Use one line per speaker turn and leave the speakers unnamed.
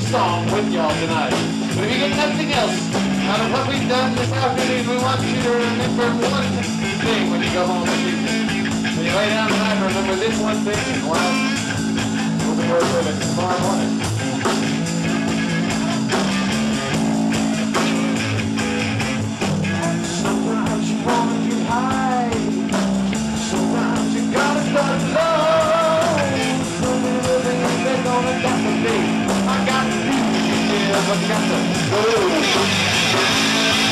song with y'all tonight. But if you get nothing else out of what we've done this afternoon, we want you to remember one thing when you go home this evening. When you lay down tonight, remember this one thing, and well, we'll be working with it tomorrow morning. Sometimes you wanna get high, sometimes you gotta start low. So many things they're gonna got to be. I got to be, yeah, but got to go.